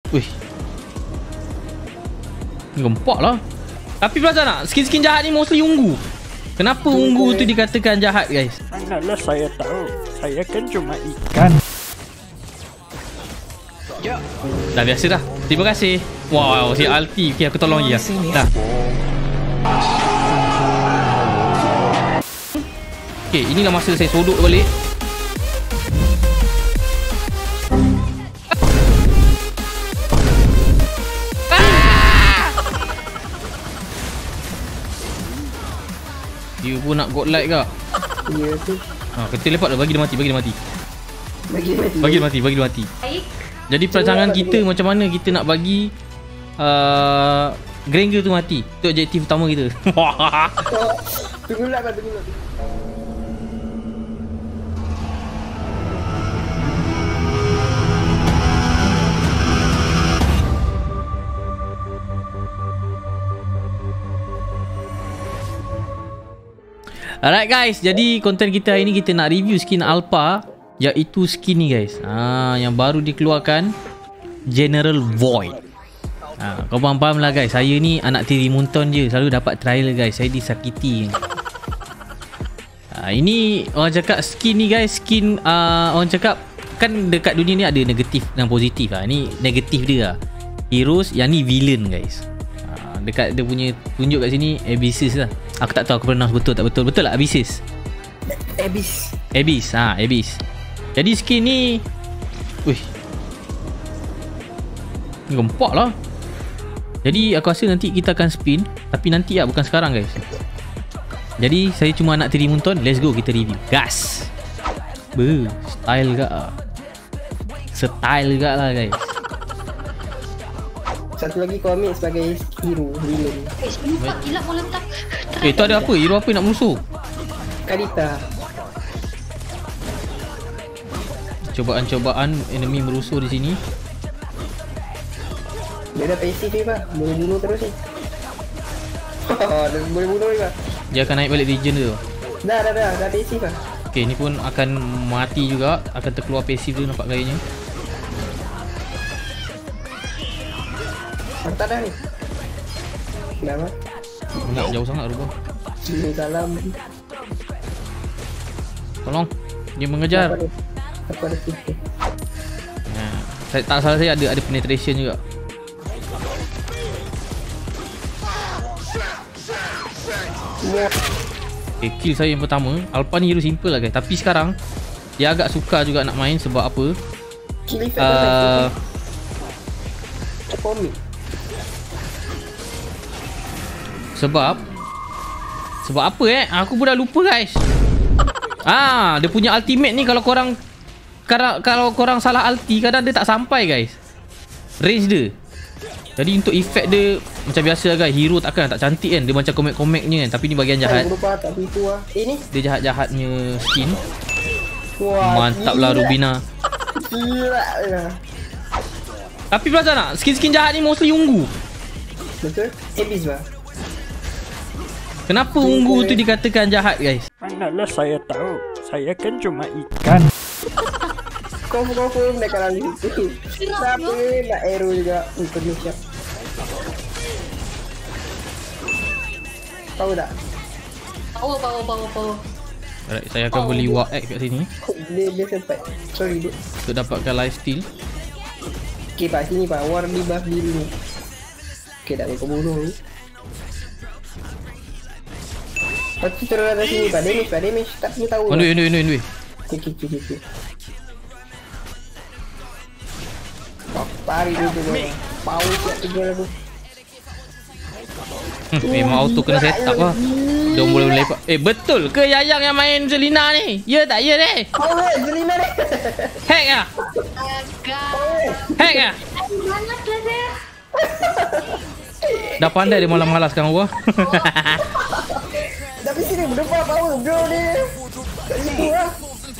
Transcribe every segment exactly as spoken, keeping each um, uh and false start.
Wih. Gempak lah. Tapi perasan tak, skin-skin jahat ni mostly ungu. Kenapa ungu tu dikatakan jahat guys? Manalah saya tahu. Saya kan cuma ikan. Dah biasa dah. Terima kasih. Wow, si Alti. Okay, aku tolong je. Dah. Okay, inilah masa saya sodok balik. Dia pun nak godlike ke? Ya tu. Ha, kita lepak dah. Bagi dia mati, bagi dia mati. Bagi mati. Bagi dia mati, bagi dia mati. Jadi perancangan kita macam mana kita nak bagi uh, Granger tu mati. Itu objektif utama kita. Tunggulah kan, tunggulah. Alright guys, jadi konten kita hari ni kita nak review skin Alpha, iaitu skin ni guys. Ha, yang baru dikeluarkan, General Void. Ha, kau faham-faham lah guys. Saya ni anak tiri Munton je, selalu dapat trial guys. Saya disakiti. Ha, ini orang cakap skin ni guys, skin uh, orang cakap kan dekat dunia ni ada negatif dan positif lah. Ni negatif dia lah. Heroes, yang ni villain guys. Ha, dekat dia punya tunjuk kat sini Abysses lah. Aku tak tahu aku pronounce betul tak betul. Betul tak Abysses? Abyss. Abyss, ha, Abyss. Jadi skin ni, wih, gempak lah. Jadi aku rasa nanti kita akan spin, tapi nanti lah, bukan sekarang guys. Jadi saya cuma nak tiri Munton. Let's go kita review. Gas. Beuh, style gak lah. Style gak lah guys. Satu lagi kau ambil sebagai hero, villain. Eh, lupa gila mau letak. Eh, tu ada apa? Hero apa nak musuh? Kadita. Cobaan-cobaan enemy merusuh di sini. Dia dah pasif ni pak. Boleh bunuh terus ni. Dia boleh bunuh ni pak. Dia akan naik balik region tu. Dah dah dah. Dah pasif pak. Okay, ni pun akan mati juga. Akan terkeluar pasif dia, nampak gayanya. Mantap dah ni. Dah pak. Nak jauh sangat rubah. Salam. Tolong. Dia mengejar. Apa ada tipu. Nah, saya tak salah saya ada ada penetration juga. Okay, kill saya yang pertama. Alpha ni hero simple lah guys. Tapi sekarang dia agak suka juga nak main. Sebab apa? Kill effect Uh, komik. sebab Sebab apa eh? Aku pun dah lupa guys. Ah, dia punya ultimate ni kalau korang Kalau, kalau korang salah ulti, kadang dia tak sampai guys range dia. Jadi untuk efek dia macam biasa lah guys. Hero takkan tak cantik kan. Dia macam komik-komiknya kan. Tapi ni bahagian jahat. Berupa tak tipu lah. Eh ni. Dia jahat-jahatnya skin. Wah, mantap lah Rubina. Gila lah. Tapi perasan tak, skin-skin jahat ni mostly ungu. Betul? Abyss lah. Kenapa ungu tu dikatakan jahat guys? Manalah saya tahu. Saya kan cuma ikan. Kau kau pun nak kalah di situ. Tapi nak arrow juga untuk siap. Tahu tak? Power, power, power, power. Alright, saya akan beli Warp X kat sini Dia dia sempat. Sorry duk. untuk dapatkan lifesteal. Okay pak, sini pak. War di buff diri ni. Okay, tak boleh kau bunuh ni. Pasti terus ada sini pak. Damage pak, damage. Tak perlu tahu. On the way, on the way, on the way, on the way. Okay, okay, okay, okay. Pari dia tu. Power siap tinggal aku. Hmm, memang auto kena set up lah. Dia boleh lepak. Eh, betul ke Yayang yang main Zelina ni? Ya tak ya ni? Oh, Zelina ni. Hack lah. Agak. Hack lah. Mana tu dia? Dah pandai dia malas-malas sekarang gua. Tapi sini berdepan power bro ni. Kat situ lah.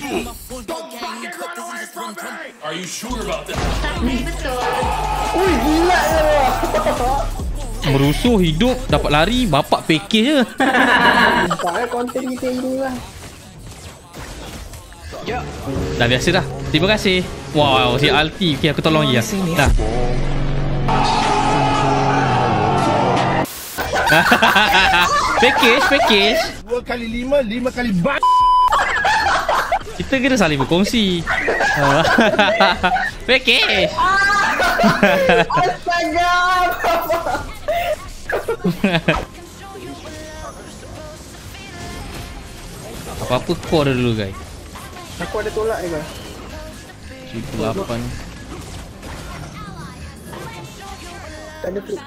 Are you sure about that? Tapi betul. Ui, gila je bro. Merusuh hidup, dapat lari, bapak package je. Nampak konten kita ini lah. Dah biasa dah. Terima kasih. Wow, si Alti. Okay, aku tolong je. Dah. Package, package. Dua kali lima, lima kali bak. Kita kena saling berkongsi. Package. Astaga. Apa-apa core dulu guys. Aku ada tolak juga. Seribu lapan. Tak ada flip.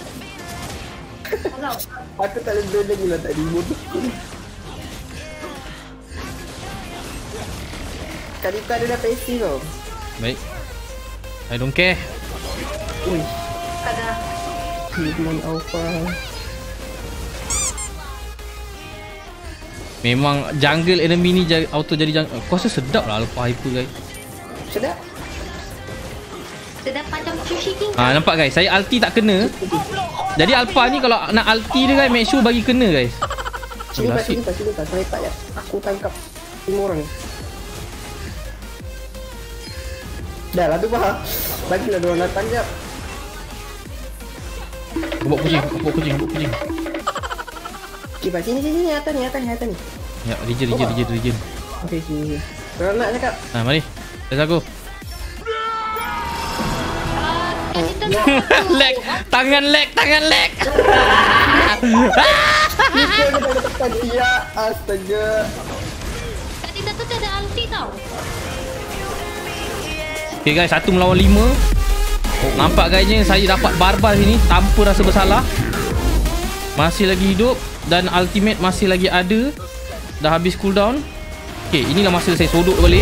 Aku tak boleh blend lagi lah tadi. Bodoh. Kalita ada dah passive tau. Baik. I don't care. Ui. Ada. Hidman Alpha. Memang jungle enemy ni jadi, auto jadi jungle. Aku rasa sedap lah Alpha Hyper guys. Sedap. Sedap macam sushi king. Ha, nampak guys, saya ulti tak kena. Jadi Alpha ni kalau nak ulti dia guys, make sure bagi kena guys. Sini pas, Asyik. sini pas, sini pas. Saya tak ya. Aku tangkap lima orang. Dah lah tu faham. Bagilah diorang datang jap. Aku bawa kucing, aku bawa kucing, aku bawa kucing. Okay, pas sini, sini, sini. Atas ni, atas ni, atas ni. Ya, region, region, region, region. Okay, sini. Diorang nak cakap. Ha, mari. Let's go. Lag, tangan lag, tangan lag. Kita kita tekan dia. Astaga. Tadi tu tu ada ulti tau. Okay guys, satu melawan lima. Nampak guysnya saya dapat barbar sini tanpa rasa bersalah. Masih lagi hidup dan ultimate masih lagi ada. Dah habis cooldown. Okay, inilah masa saya sodok balik.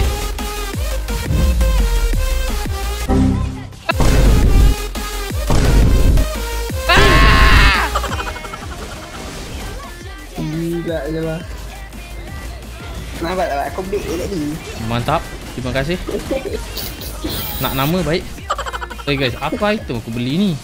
Gila je lah. Nampak tak? Aku bait dia tadi. Mantap. Terima kasih. Nak nama baik. Okay guys, apa item aku beli ni?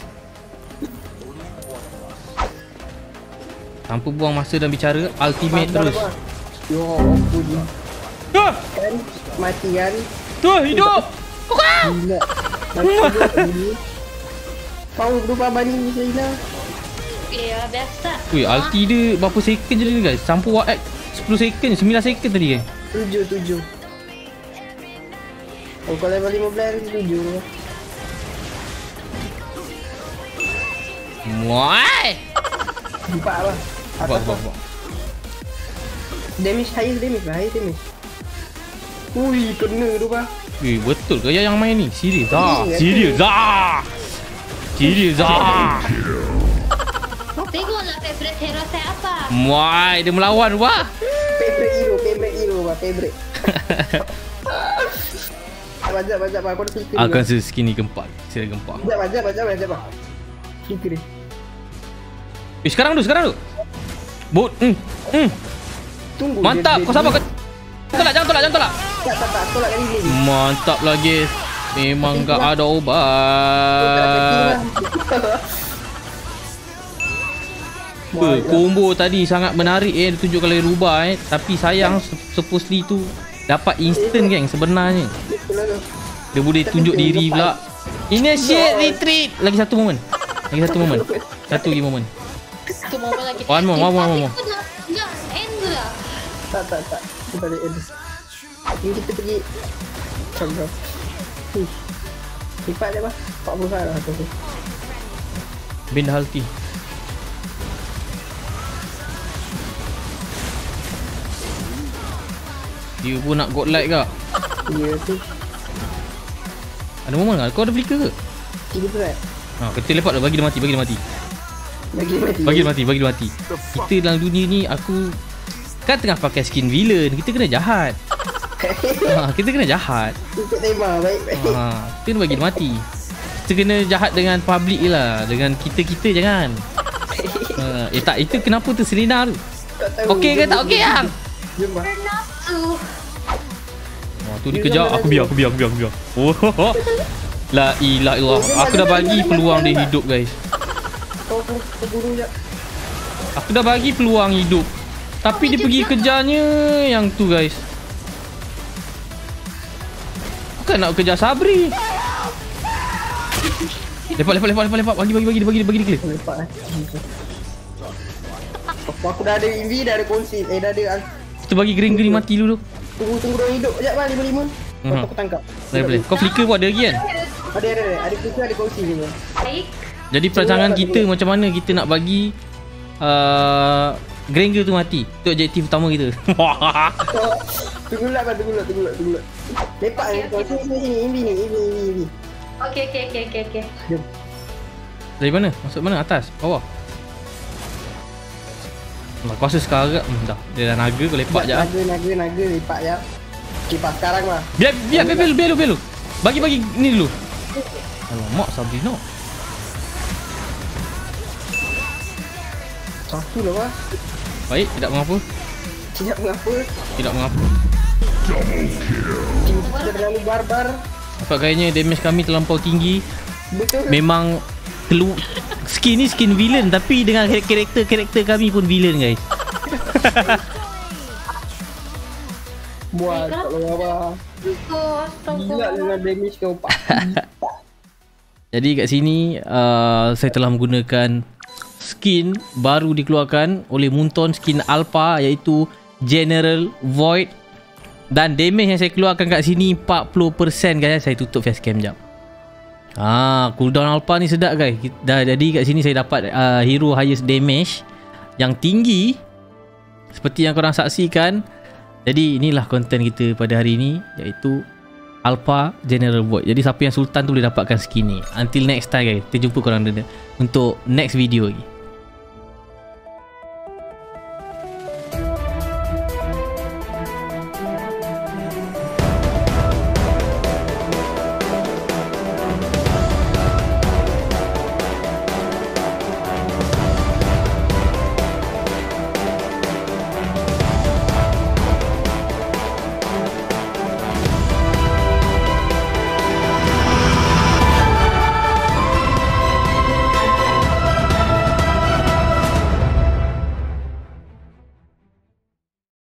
Tanpa buang masa dan bicara, ultimate terus. Yo, aku ni. Tuh, Kan mati kan. tuh hidup. Kau. Gila. Mati. Pau lupa bani Selina. Ya, biasa. Weh, ulti dia berapa second je dia guys? Sampai what sepuluh second, sembilan second tadi kan? Tujuh, tujuh. Oh, kalau level lima belas, tujuh. Muai. Empat lah. Buat, buat, buat. Damage, highest damage lah, highest damage. Ui, kena tu bah. Weh, betul ke yang main ni? Serius ah? Ini, Serius ah? Serius ah? Tengoklah favorite hero saya apa. Muai, dia melawan wah. Favorite hero, favorite hero bah, favorite. Bajak, bajak bah, aku ada fikir. Aku rasa skin ni gempak. Saya gempak. Bajak, bajak, bajak, bajak bah. Fikir dia. Eh, sekarang tu, sekarang tu. Bot. Hmm. Hmm. Tunggu. Mantap. dia- Kau dia- sabar. Kau tolak, jangan tolak, jangan tolak. Tak, tak, tak. Tolak kali ni. Mantap lagi. Memang Mati gak pula. ada Tak obat. Apa, combo tadi sangat menarik eh, dia tunjuk kalau dia rubah eh. Tapi sayang supposedly tu dapat instant geng sebenarnya. Dia boleh tunjuk diri pula. Initiate retreat. Lagi satu moment. Lagi satu moment. Satu lagi moment. Tu momen lagi. One more, one more, one more. Itu dah, dah end tu dah. Tak, tak, tak. Kita ada end. Ini kita pergi. Contoh. Huh. Lipat je bah. empat puluh lah tu. Bin Halti. Dia pun nak godlike ke? Ya tu. Ada moment ke? Kau ada flicker ke? Tiga berat. Ha, kita lepak dah, bagi dia mati, bagi dia mati. Bagi mati. Bagi dia mati, bagi dia mati. Kita dalam dunia ni aku kan tengah pakai skin villain, kita kena jahat. Ha, kita kena jahat. Ikut tema baik baik. Ha, kita kena bagi dia mati. Kita kena jahat dengan public je lah, dengan kita-kita jangan. Ha, eh tak, itu kenapa tu Selena tu? Tak tahu. Okey ke tak okey yang? Jom bah. Nafsu. Wah, tu dia kejar, aku biar, aku biar, aku biar, aku biar. Oh. La ilaha illallah. Aku dah bagi peluang dia hidup guys. Kau kau terburu jap. Aku dah bagi peluang hidup. Tapi dia pergi kejarnya yang tu guys. Bukan nak kejar Sabri. Lepak lepak lepak lepak lepak bagi bagi bagi bagi bagi dia clear. Lepak eh. Aku, aku dah ada E V, dah ada kongsi. Eh, dah ada. Kita bagi green-green mati dulu tu. Tunggu, tunggu dia hidup. Sekejap bang, lima lima. Mhm. Aku tangkap. Boleh boleh. Kau flicker pun ada lagi kan? Ada, ada, ada. Ada kongsi, ada kongsi juga. Baik. Jadi perancangan kita macam mana kita nak bagi uh, Granger tu mati. Itu objektif utama kita. Tunggu lah bang, tunggu lah, tunggu lah, tunggu lah. Lepak ni, kau sini, sini, sini. E V ni, E V, E V, E V. Okey, okey, okey, okey, okey. Dari mana? Masuk mana? Atas? Bawah? Nah, aku rasa sekarang hmm, dah. Dia dah naga, kau lepak je lah. Naga, naga, naga, lepak je. Okay, pas sekarang lah. Biar, biar, biar, biar, biar, biar, biar lu. Bagi-bagi ni dulu. Alamak, Sabrina. Satu lah bang. Baik, tidak mengapa. Tidak mengapa. Tidak mengapa. Kita terlalu barbar. Nampak kayaknya damage kami terlampau tinggi. Betul. Memang kelu skin ni skin villain, tapi dengan karakter-karakter kami pun villain guys. Buat tak lawa abang. Gila dengan damage kau pak. Jadi kat sini uh, saya telah menggunakan skin baru dikeluarkan oleh Moonton, skin Alpha, iaitu General Void. Dan damage yang saya keluarkan kat sini empat puluh peratus guys. Saya tutup facecam jap. Ah, cooldown Alpha ni sedap guys. Dah, jadi kat sini saya dapat uh, hero highest damage yang tinggi seperti yang korang saksikan. Jadi inilah konten kita pada hari ini, iaitu Alpha General Void. Jadi siapa yang Sultan tu boleh dapatkan skin ni. Until next time guys. Kita jumpa korang untuk next video lagi.